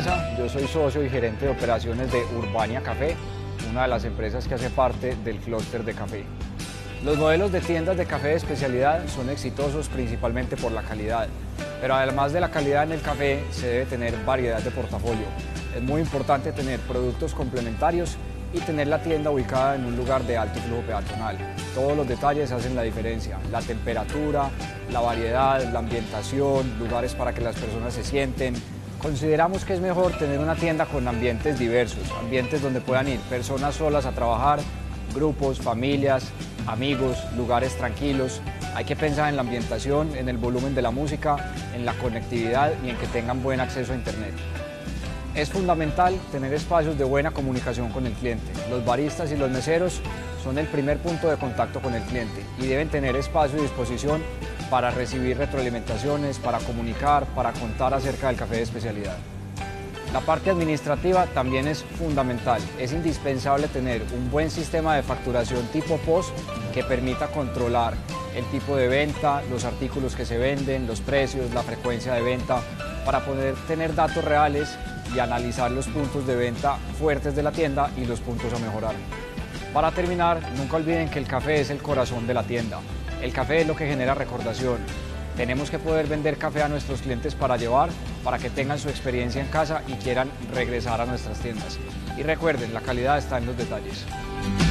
Mesa, yo soy socio y gerente de operaciones de Urbania Café, una de las empresas que hace parte del clúster de café. Los modelos de tiendas de café de especialidad son exitosos principalmente por la calidad, pero además de la calidad en el café se debe tener variedad de portafolio. Es muy importante tener productos complementarios y tener la tienda ubicada en un lugar de alto flujo peatonal. Todos los detalles hacen la diferencia, la temperatura, la variedad, la ambientación, lugares para que las personas se sienten. Consideramos que es mejor tener una tienda con ambientes diversos, ambientes donde puedan ir personas solas a trabajar, grupos, familias, amigos, lugares tranquilos. Hay que pensar en la ambientación, en el volumen de la música, en la conectividad y en que tengan buen acceso a internet. Es fundamental tener espacios de buena comunicación con el cliente. Los baristas y los meseros son el primer punto de contacto con el cliente y deben tener espacio y disposición para recibir retroalimentaciones, para comunicar, para contar acerca del café de especialidad. La parte administrativa también es fundamental. Es indispensable tener un buen sistema de facturación tipo POS que permita controlar el tipo de venta, los artículos que se venden, los precios, la frecuencia de venta, para poder tener datos reales y analizar los puntos de venta fuertes de la tienda y los puntos a mejorar. Para terminar, nunca olviden que el café es el corazón de la tienda. El café es lo que genera recordación. Tenemos que poder vender café a nuestros clientes para llevar, para que tengan su experiencia en casa y quieran regresar a nuestras tiendas. Y recuerden, la calidad está en los detalles.